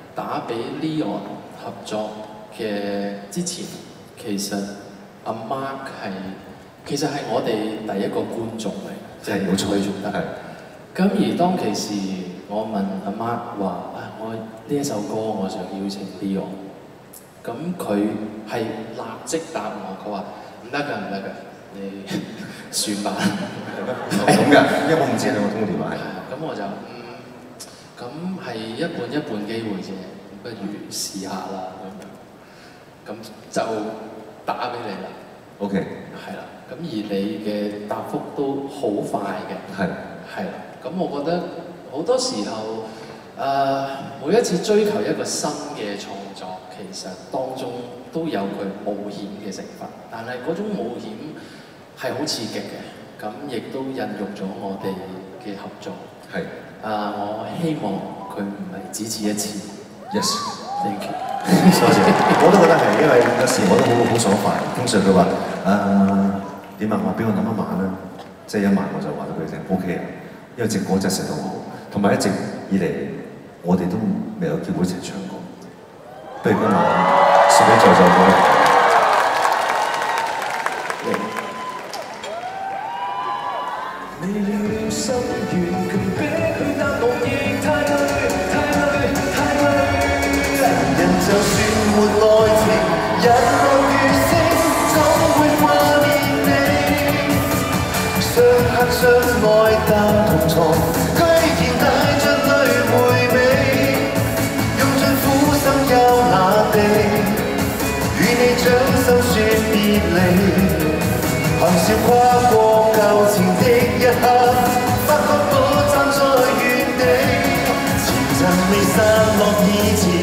打俾 Leon 合作嘅之前，其實阿 Mark 其實係我哋第一個觀眾嚟，即係冇錯做得。咁而當其時，我問阿 Mark 話：我呢一首歌我想邀請 Leon， 咁佢係立即答我，佢話唔得㗎，唔得㗎，你算吧。 咁㗎，因為我唔知你有冇通過電話。 咁我就咁係一半一半機會啫，不如試下啦咁樣，咁就打俾你啦。 OK。 係啦，咁而你嘅答覆都好快嘅。係啦，咁我覺得好多時候每一次追求一個新嘅創作，其實當中都有佢冒險嘅成分，但係嗰種冒險係好刺激嘅，咁亦都孕育咗我哋嘅合作。係。我希望佢唔係只此一次。Yes。Thank you。 多謝。我都覺得係，因為有時我都好爽快。通常佢話點啊？話俾我諗一晚啦，即係一晚我就話到俾佢聽 OK 啊，因為隻歌真係寫得好好，同埋一直以嚟我哋都未有機會一齊唱過。不如今晚送俾在座各位。未了心願，強迫去答我亦太累，太累，太累。人就算沒愛情，日落月升，總會掛念你。相刻相愛但同床，居然帶着淚回味，用盡苦心優雅地，與你掌心說別離。含笑跨過舊情的一刻，發覺我站在原地，前塵未散落以前。